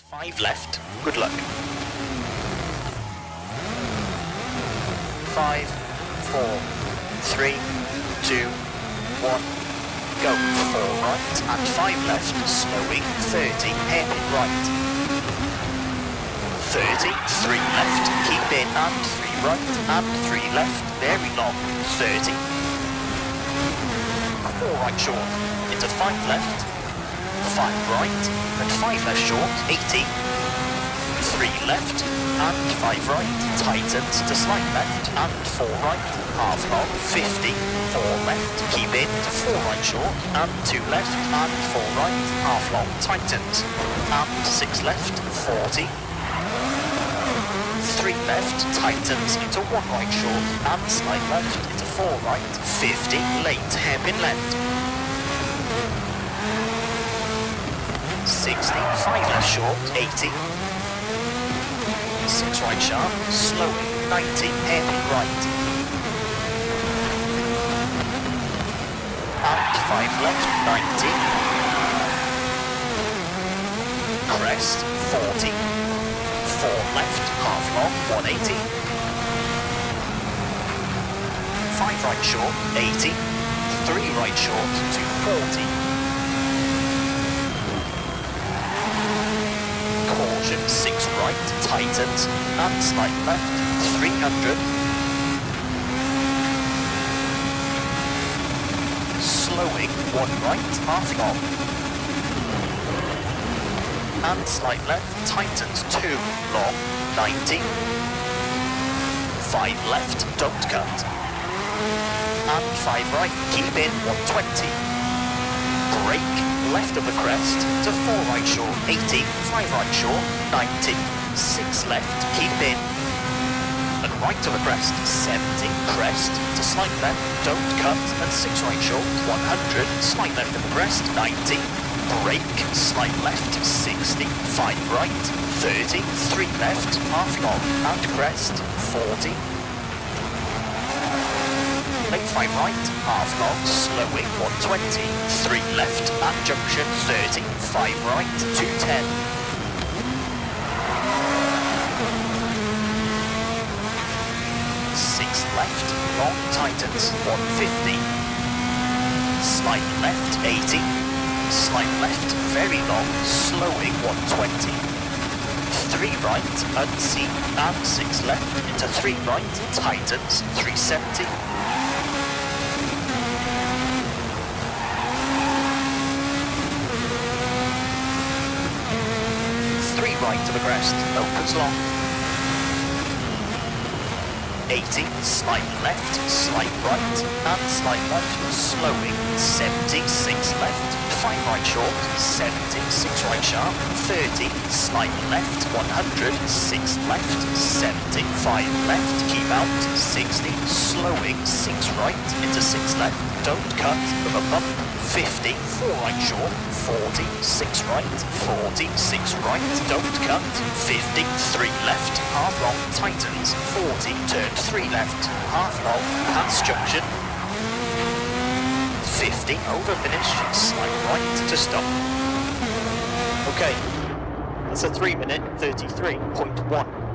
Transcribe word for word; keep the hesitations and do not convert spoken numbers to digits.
Five left. Good luck. Five, four, three, two, one. Go. Four right and five left. Slowing. thirty. Hairpin right. thirty. Three left. Keep in and three right and three left. Very long. thirty. Four right short. Into five left. Five right and five left short. eighty. Three left and five right. Tightens to slight left and four right. Half long. fifty. Four left. Keep in to four right short and two left and four right. Half long. Tightens and six left. forty. Three left. Tightens into one right short and slight left into four right. fifty. Late. Hairpin left. sixty. Five left short. eighty. Six right sharp, slowing, ninety, hairpin right. And five left, ninety. Crest, forty. Four left, half long, one eighty. Five right short, eighty. Three right short, two forty. Six right, tightens, and slight left, three hundred. Slowing, one right, half long. And slight left, tightens, two, long, ninety. Five left, don't cut. And five right, keep in, one twenty. Brake, left of the crest, to four right short, eighty, five right short, ninety, six left, keep in, and right of the crest, seventy, crest, to slight left, don't cut, and six right short, one hundred, slight left of the crest, ninety, brake, slight left, sixty, five right, thirty, three left, half long, and crest, forty, late five right, half long, slowing, one twenty, three left, and junction, thirty, five right, two ten. Six left, long tightens, one fifty. Slight left, eighty. Slight left, very long, slowing, one twenty. Three right, unseen, and six left, into three right, tightens, three seventy. Right to the crest, opens long. eighty, slight left, slight right, and slight left, slowing, seventy, six left, five right short, seventy, six right sharp, thirty, slight left, one hundred, six left, seventy, five left, keep out, sixty, slowing, six right, into six left, don't cut, with a bump, fifty, four right short, forty, six right, forty, six right, don't cut, fifty, three left, half long, tightens, forty, turn three left, half long, pass junction, fifty, over finish, slight right to stop. Okay, that's a three minute thirty-three point one.